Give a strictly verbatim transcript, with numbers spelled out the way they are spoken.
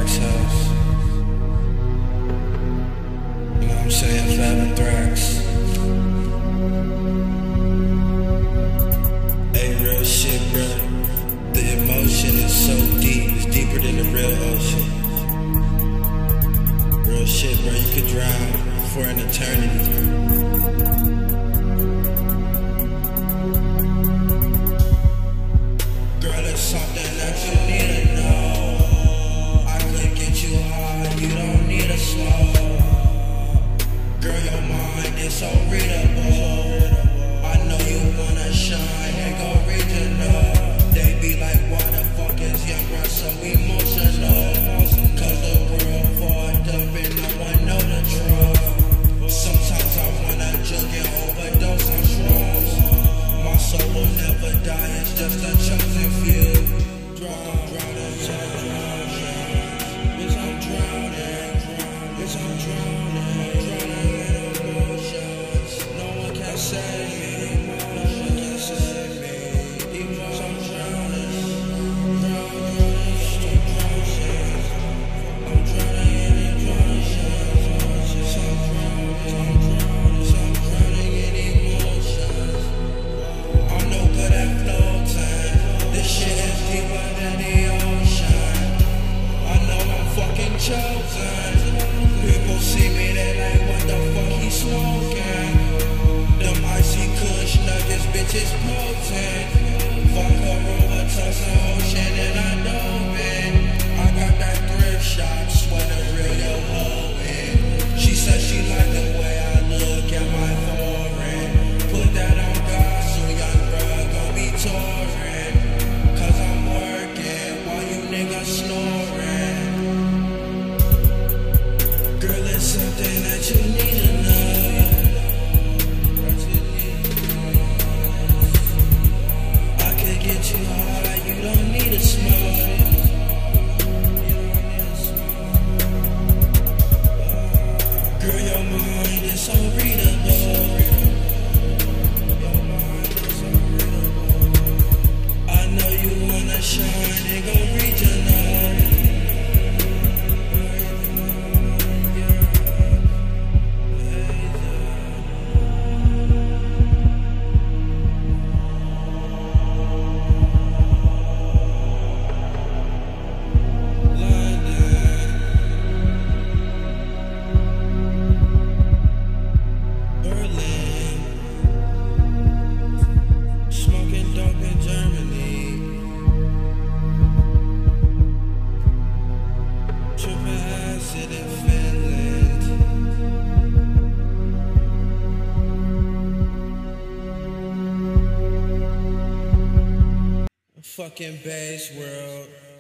Thrax house. You know what I'm saying? Fab Thrax. Hey, real shit, bro. The emotion is so deep. It's deeper than the real ocean. Real shit, bro. You could drown for an eternity. Something that you need to know. I could get you high, you don't need a slow. Girl, your mind is so readable. I know you wanna shine and go regional. They be like, why the fuck is young girl so emotional? Cause the world fucked up and no one know the truth. Sometimes I wanna jug and overdose on shrooms. My soul will never die, it's just a chosen few. People see me, they like, what the fuck he smoking? Them icy kush nuggets, bitches potent. Fuck her over, toss the ocean and I dove in. I got that thrift shop, sweater real yo hoeing. She said she like the way I look at my foreign. Put that on God, so young bruh gon' be touring. Cause I'm working while you niggas snoring. Girl, it's something that you need to know. I could get you high, you don't need to smoke. Girl, your mind is so readable. I know you wanna shine and go regional. Fucking Bass World.